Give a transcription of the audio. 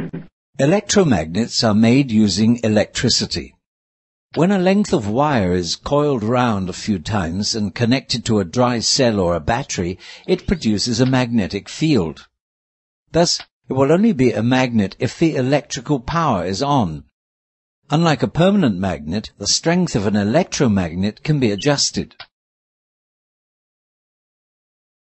Electromagnets are made using electricity. When a length of wire is coiled round a few times and connected to a dry cell or a battery, it produces a magnetic field. Thus, it will only be a magnet if the electrical power is on. Unlike a permanent magnet, the strength of an electromagnet can be adjusted.